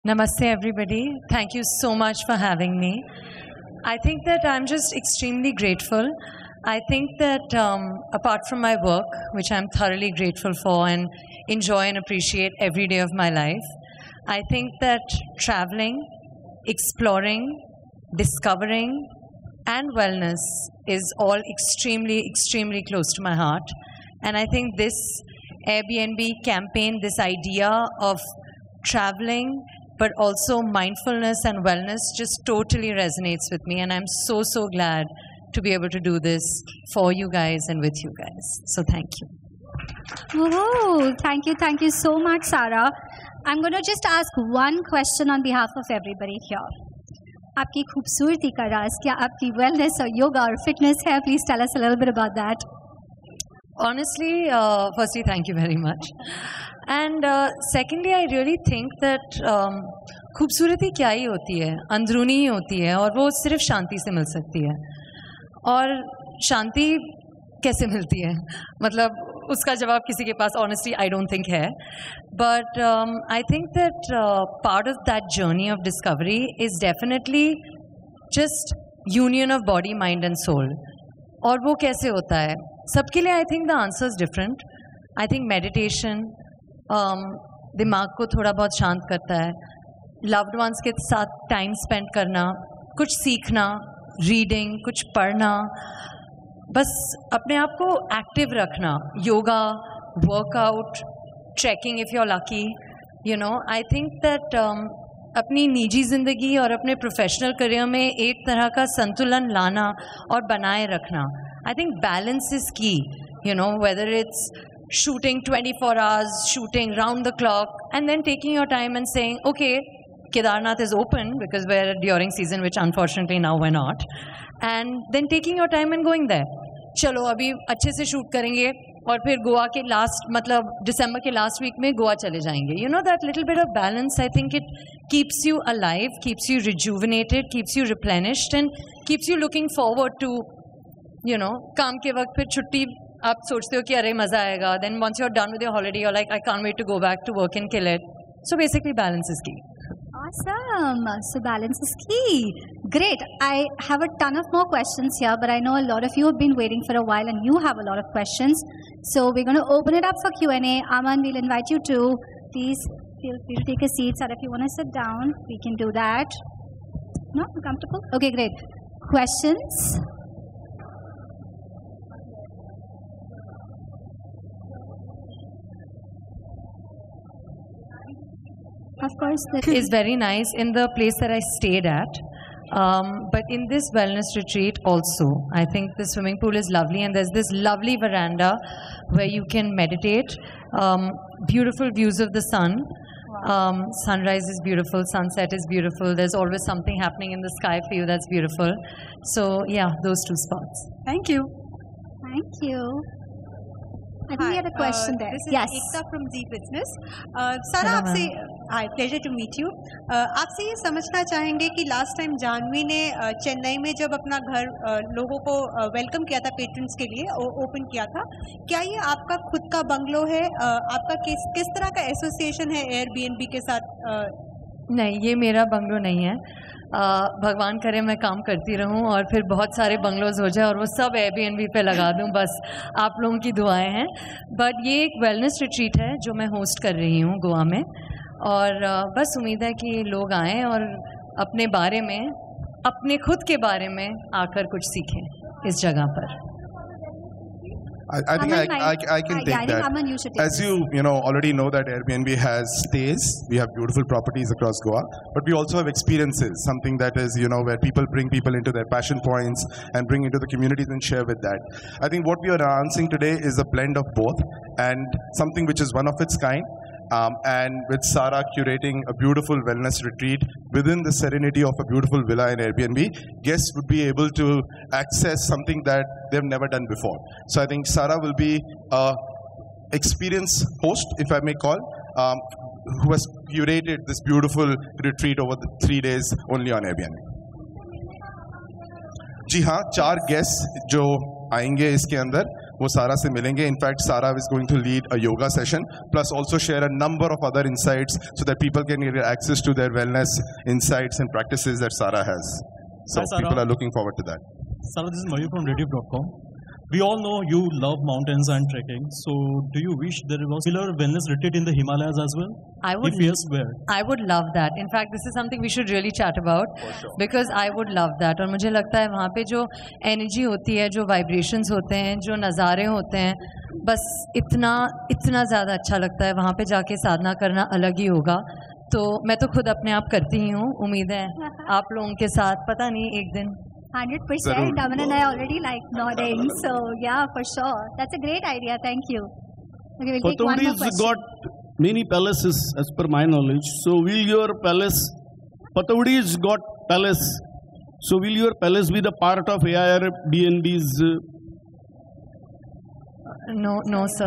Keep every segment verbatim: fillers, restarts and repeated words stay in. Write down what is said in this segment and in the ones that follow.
Namaste, everybody. Thank you so much for having me. I think that I'm just extremely grateful. I think that um, apart from my work, which I'm thoroughly grateful for and enjoy and appreciate every day of my life, I think that traveling, exploring, discovering, and wellness is all extremely, extremely close to my heart. And I think this Airbnb campaign, this idea of traveling, but also mindfulness and wellness just totally resonates with me. And I'm so, so glad to be able to do this for you guys and with you guys. So thank you. Oh, thank you. Thank you so much, Sarah. I'm going to just ask one question on behalf of everybody here. आपकी खूबसूरती का राज क्या आपकी wellness और yoga और fitness है? Please tell us a little bit about that. Honestly, uh, firstly, thank you very much. And uh, secondly, I really think that um, खूबसूरती क्या ही होती है, अंदरूनी ही होती है और वो सिर्फ शांति से मिल सकती है. और शांति कैसे मिलती है? मतलब उसका जवाब किसी के पास honestly I don't think है. But um, I think that uh, part of that journey of discovery is definitely just union of body, mind and soul. और वो कैसे होता है? सबके लिए I think the answer is different. I think meditation um, दिमाग को थोड़ा बहुत शांत करता है. Loved ones के साथ time spend करना, कुछ सीखना, reading, कुछ पढ़ना, बस अपने आप को एक्टिव रखना, yoga, workout, trekking if you are lucky, you know. I think that अपनी निजी ज़िंदगी और अपने प्रोफेशनल करियर में एक तरह का संतुलन लाना और बनाए रखना. I think balance is key, you know, whether it's shooting twenty-four hours, shooting round the clock, and then taking your time and saying, okay, Kedarnath is open because we're during season, which unfortunately now we're not. And then taking your time and going there. चलो अभी अच्छे से shoot करेंगे और फिर गोवा के last मतलब दिसंबर के लास्ट वीक में गोवा चले जाएंगे. You know that little bit of balance, I think it keeps you alive, keeps you rejuvenated, keeps you replenished and keeps you looking forward to, you know, काम के वक्त फिर छुट्टी आप सोचते हो कि अरे मज़ा आएगा. Then once you're done with your holiday, you're like, I can't wait to go back to work and kill it. So basically balance is key. Awesome. So balance is key. Great. I have a ton of more questions here, but I know a lot of you have been waiting for a while and you have a lot of questions. So we're going to open it up for Q and A. Aman, we'll invite you to. Please feel free to take a seat. Sir, if you want to sit down, we can do that. No? Comfortable? Okay, great. Questions? Of course, that is very nice in the place that I stayed at. Um, but in this wellness retreat also, I think the swimming pool is lovely and there's this lovely veranda where you can meditate. Um, beautiful views of the sun. Um, sunrise is beautiful, sunset is beautiful. There's always something happening in the sky for you that's beautiful. So yeah, those two spots. Thank you. Thank you. I think Hi, we had a question uh, there. This is yes. Ekta from Z Business. Uh, Sara, आपसे hi, pleasure to meet you. Uh, आपसे ये समझना चाहेंगे कि last time Janvi ने uh, Chennai में जब अपना घर uh, लोगों को वेलकम uh, किया था, पेट्रन्स के लिए ओपन किया था, क्या ये आपका खुद का बंगलो है? uh, आपका किस किस तरह का एसोसिएशन है एयरबीएनबी के साथ? uh, नहीं, ये मेरा बंगलो नहीं है. Uh, भगवान करे मैं काम करती रहूं और फिर बहुत सारे बंगलोज हो जाए और वो सब एयरबीएनबी पे लगा दूं, बस आप लोगों की दुआएं हैं. बट ये एक वेलनेस रिट्रीट है जो मैं होस्ट कर रही हूं गोवा में और uh, बस उम्मीद है कि लोग आएं और अपने बारे में, अपने खुद के बारे में आकर कुछ सीखें इस जगह पर. I, I think I, I, I can I, take yeah, I think that. Aman, you should take As this. you you know already know that Airbnb has stays. We have beautiful properties across Goa, but we also have experiences. Something that is you know where people bring people into their passion points and bring into the communities and share with that. I think what we are announcing today is a blend of both and something which is one of its kind. Um, and with Sarah curating a beautiful wellness retreat within the serenity of a beautiful villa in Airbnb, guests would be able to access something that they've never done before. So I think Sarah will be a experienced host, if I may call, um, who has curated this beautiful retreat over the three days only on Airbnb. जी हाँ, चार guests जो आएंगे इसके अंदर वो सारा से मिलेंगे. In fact, Sara is going to lead a yoga session, plus also share a number of other insights so that people can get access to their wellness insights and practices that Sara has. So Hi, Sara. people are looking forward to that. Sara, this is Mayur from Rediff dot com. We all know you love mountains and trekking. So, do you wish there was a wellness retreat in the Himalayas as well? I would. If yes, where? I would love that. In fact, this is something we should really chat about because I would love that. और मुझे लगता है वहाँ पे जो energy होती है, जो vibrations होते हैं, जो नज़ारे होते हैं, बस इतना इतना ज़्यादा अच्छा लगता है. वहाँ पे जाके साधना करना अलग ही होगा. तो मैं तो खुद अपने आप करती ही हूँ. उम्मीद है आप लोगों के साथ पता नहीं एक दिन. one hundred percent. Aman and I already like nodding. So, yeah, for sure. That's a great idea. Thank you. Okay, we'll take one more Pataudi's question. got many palaces as per my knowledge. So, will your palace, Pataudi's got palace. So, will your palace be the part of Airbnb's? Uh, No, no, sir.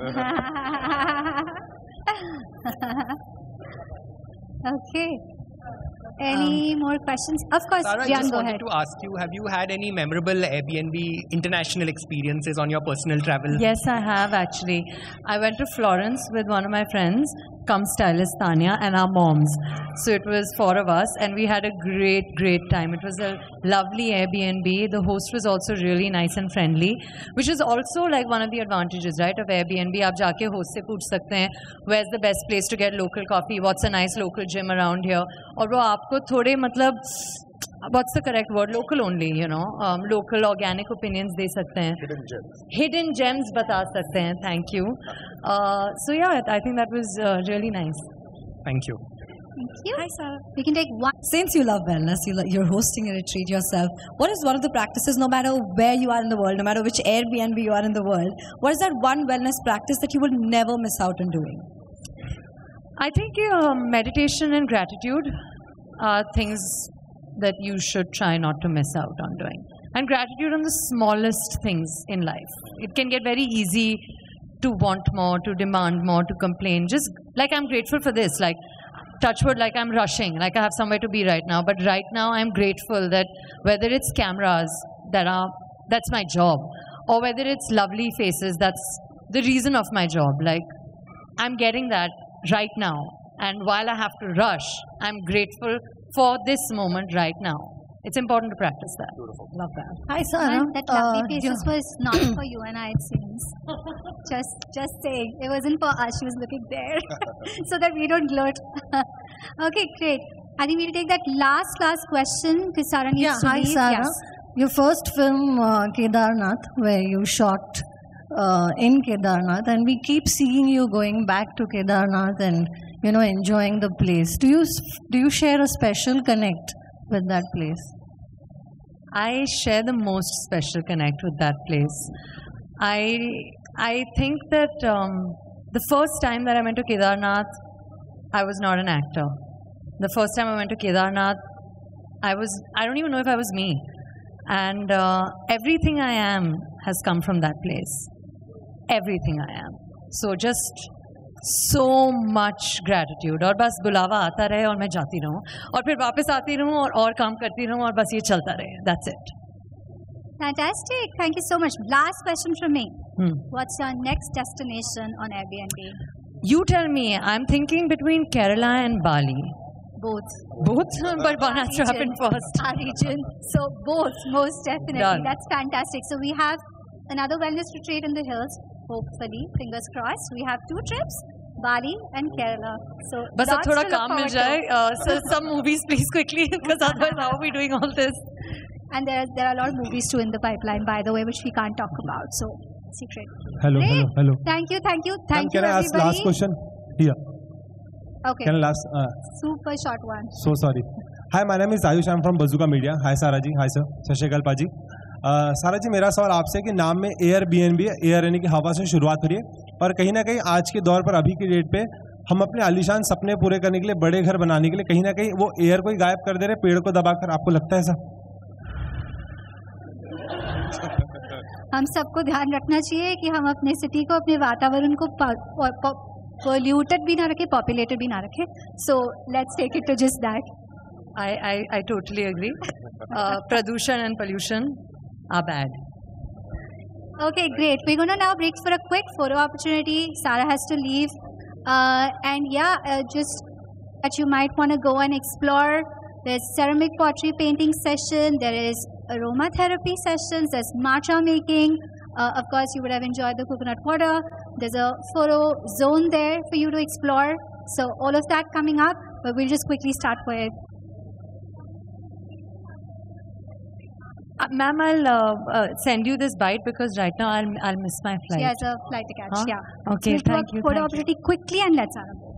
Okay. Any more questions? Of course, Sara, I Jan, just go wanted ahead. to ask you, have you had any memorable Airbnb international experiences on your personal travel? Yes, I have actually. I went to Florence with one of my friends, come stylist Tanya, and our moms. So it was four of us, and we had a great, great time. It was a lovely Airbnb. The host was also really nice and friendly, which is also like one of the advantages, right, of Airbnb. आप जाके host से पूछ सकते हैं, where's the best place to get local coffee? What's a nice local gym around here? और वो आपको थोड़े मतलब what's the correct word? Local only, you know, um, local organic opinions दे सकते हैं. Hidden gems. Hidden gems बता सकते हैं. Thank you. Uh, so yeah, I think that was uh, really nice. Thank you. Thank you. Hi, Sarah. We can take one. Since you love wellness, you lo- you're hosting a retreat yourself. What is one of the practices, no matter where you are in the world, no matter which Airbnb you are in the world, what is that one wellness practice that you will never miss out on doing? I think uh, meditation and gratitude are things that you should try not to miss out on doing. And gratitude on the smallest things in life. It can get very easy to want more, to demand more, to complain. Just like I'm grateful for this, like touch wood, like I'm rushing, like I have somewhere to be right now. But right now I'm grateful that whether it's cameras that are, that's my job, or whether it's lovely faces, that's the reason of my job. Like I'm getting that right now. And while I have to rush, I'm grateful for this moment right now. It's important to practice that. Beautiful. Love that. Hi, Sarah. And that lovely Uh, faces was not for you and I, it seems. Just, just saying. It wasn't for us. She was looking there. So that we don't gloat. Okay, great. I think we'll take that last, last question because Sarah needs Yeah, to hi, leave. Sarah. Yes. Your first film, uh, Kedarnath, where you shot uh, in Kedarnath, and we keep seeing you going back to Kedarnath and, you know, enjoying the place. Do you s- do you share a special connect with that place? I share the most special connect with that place. I I think that um, the first time that I went to Kedarnath, I was not an actor. The first time I went to Kedarnath, I was I don't even know if I was me, and uh, everything I am has come from that place. Everything I am. So just so much gratitude. और बस बुलावा आता रहे और मैं जाती रहूँ और फिर वापस आती रहूँ और और काम करती रहूँ और बस ये चलता रहे. That's it. Fantastic. Thank you so much. Last question from me. Hmm. What's your next destination on Airbnb? You tell me. I'm thinking between Kerala and Bali. Both. Both, but one has to happen region. first. Our region. So both, most definitely. Done. That's fantastic. So we have another wellness retreat in the hills. Hopefully, fingers crossed. We have two trips, Bali and Kerala. So बस अब lots थोड़ा to look काम मिल forward to. जाए. Uh, so some movies, please, quickly, because otherwise, how are we doing all this? And there are, there are a lot of movies too in the pipeline, by the way, which we can't talk about. So secret. Hello, Great. hello, hello. Thank you, thank you, thank Ma'am, you, can I ask everybody. last question? Here. Okay. Can I last? Uh, Super short one. so sorry. Hi, my name is Ayush. I'm from Bazooka Media. Hi, Sara ji. Hi, sir. Sat Shri Akal, Paji. Uh, सारा जी मेरा सवाल आपसे कि नाम में Airbnb air यानी कि हवा से शुरुआत हो रही है और कहीं ना कहीं आज के दौर पर अभी की डेट पे हम अपने आलीशान सपने पूरे करने के लिए बड़े घर बनाने के लिए कहीं ना कहीं वो एयर को ही गायब कर दे रहे पेड़ को दबाकर. आपको लगता है ऐसा? हम सबको ध्यान रखना चाहिए कि हम अपने सिटी को अपने वातावरण को पोल्यूटेड भी ना रखें पॉपुलेटेड भी ना रखें so let's take it to just that I, I, I totally agree. Uh, Pradushan and pollution are bad. Okay, great. We're going to now break for a quick photo opportunity. Sarah has to leave. Uh, and yeah, uh, just that you might want to go and explore. There's ceramic pottery painting session. There is aromatherapy sessions. There's matcha making. Uh, of course, you would have enjoyed the coconut water. There's a photo zone there for you to explore. So all of that coming up. But we'll just quickly start with. Uh, ma'am, I'll uh, uh, send you this bite because right now I'll, I'll miss my flight. She has a flight to catch. Huh? Yeah. Okay, so we'll thank do a you. Photo thank you. opportunity quickly and let's out.